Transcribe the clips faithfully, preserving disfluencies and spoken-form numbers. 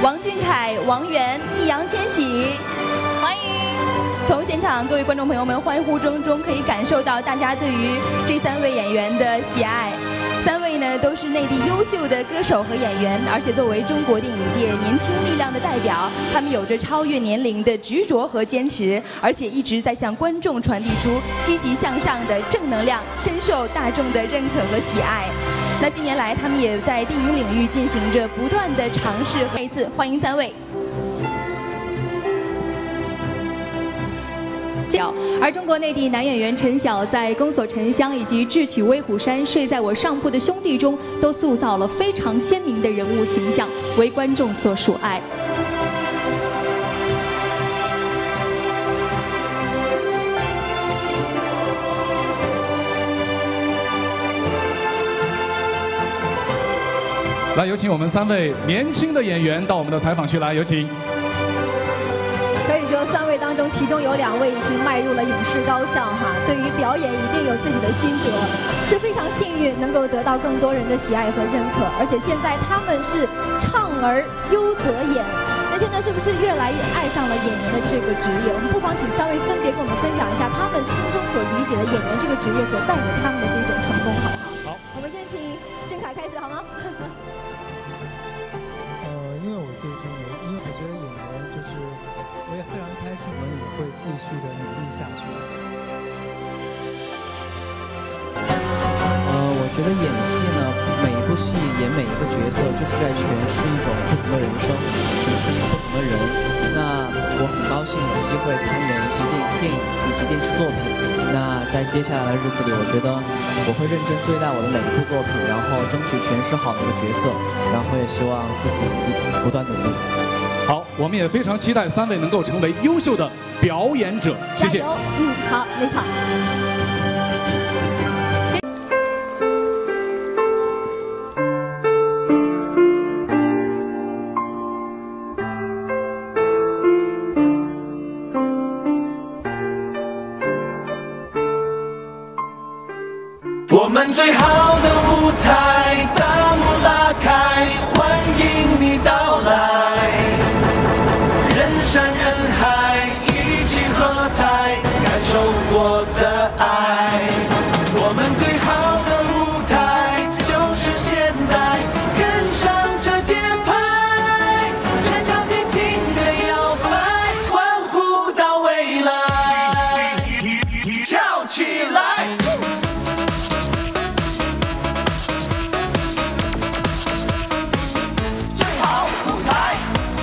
王俊凯、王源、易烊千玺，欢迎！从现场各位观众朋友们欢呼声中，可以感受到大家对于这三位演员的喜爱。三位呢都是内地优秀的歌手和演员，而且作为中国电影界年轻力量的代表，他们有着超越年龄的执着和坚持，而且一直在向观众传递出积极向上的正能量，深受大众的认可和喜爱。那近年来，他们也在电影领域进行着不断的尝试。再一次欢迎三位。而中国内地男演员陈晓在《宫锁沉香》以及《智取威虎山》《睡在我上铺的兄弟》中，都塑造了非常鲜明的人物形象，为观众所属爱。 来，有请我们三位年轻的演员到我们的采访区来，有请。 可以说，三位当中，其中有两位已经迈入了影视高校哈，对于表演一定有自己的心得，是非常幸运能够得到更多人的喜爱和认可。而且现在他们是唱而优则演，那现在是不是越来越爱上了演员的这个职业？我们不妨请三位分别跟我们分享一下他们心中所理解的演员这个职业所带给他们的这种成功，好不好？好，我们先请郑恺开始好吗？ 呃，因为我这些年，因为我觉得演员就是。我也非常开心，我们也会继续的努力下去。 呃，我觉得演戏呢，每一部戏演每一个角色，就是在诠释一种不同的人生，诠释一个不同的人。那我很高兴有机会参演一些电电影以及电视作品。那在接下来的日子里，我觉得我会认真对待我的每一部作品，然后争取诠释好每个角色，然后也希望自己不断努力。 好，我们也非常期待三位能够成为优秀的表演者，谢谢。 嗯，好，内场。 我们最好的舞台，大幕拉开，欢迎你到来。人山人海，一起喝彩，感受我的爱。我们最好的舞台就是现在，跟上这节拍，全场尽情的摇摆，欢呼到未来，跳起来！最好舞台。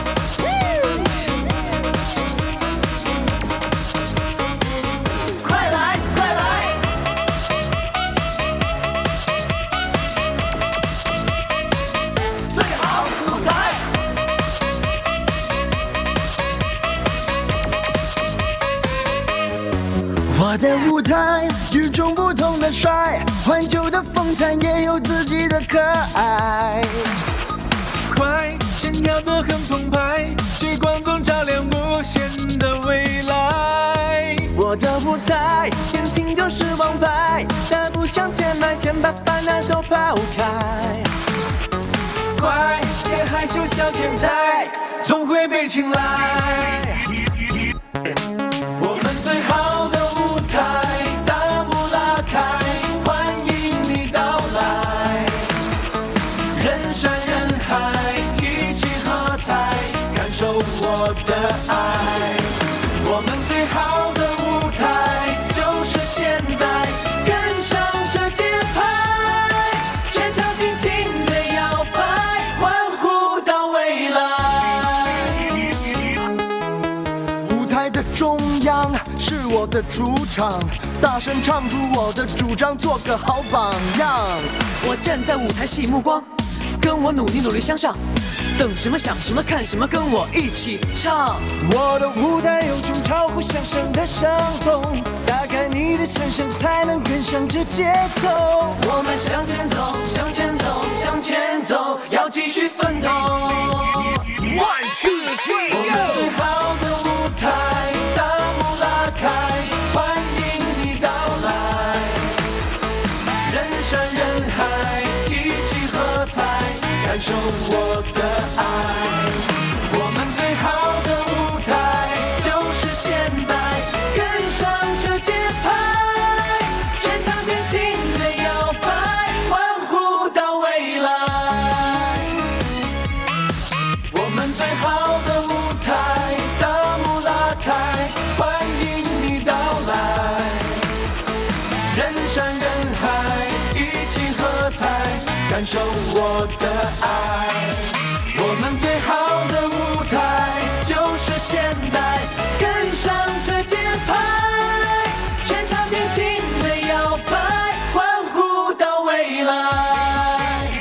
我的舞台与众不同的帅，环球的风采也有自己的可爱。快，线条都很澎湃，聚光灯照亮无限的未来。我的舞台，年轻就是王牌，大步向前迈，先把烦恼都抛开。快，别害羞小天才，总会被青睐。我们最好的舞台，大幕拉开，欢迎你到来。人山人海，一起喝彩，感受我的爱。我们最好的舞台就是现在，跟上这节拍，全场尽情的摇摆，欢呼到未来。舞台的中央是我的主场，大声唱出我的主张，做个好榜样。我站在舞台吸引目光，跟我努力努力向上，等什么想什么看什么，跟我一起唱。我的舞台有种超乎想象的伤痛，打开你的想象才能跟上这节奏。我们向前走，向前走，向前走，要继续奋斗。One two three go！ 我们最好的舞台，大幕拉开，欢迎你到来。人山人海，一起喝彩，感受我的爱。 最好的舞台，大幕拉开，欢迎你到来。人山人海，一起喝彩，感受我的爱。我们最好的舞台就是现代，跟上这节拍，全场尽情的摇摆，欢呼到未来。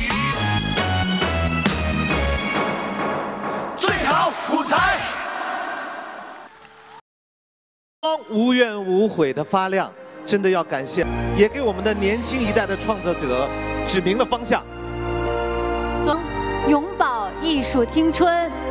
最好舞台， 光无怨无悔的发亮，真的要感谢，也给我们的年轻一代的创作者指明了方向。 永葆艺术青春。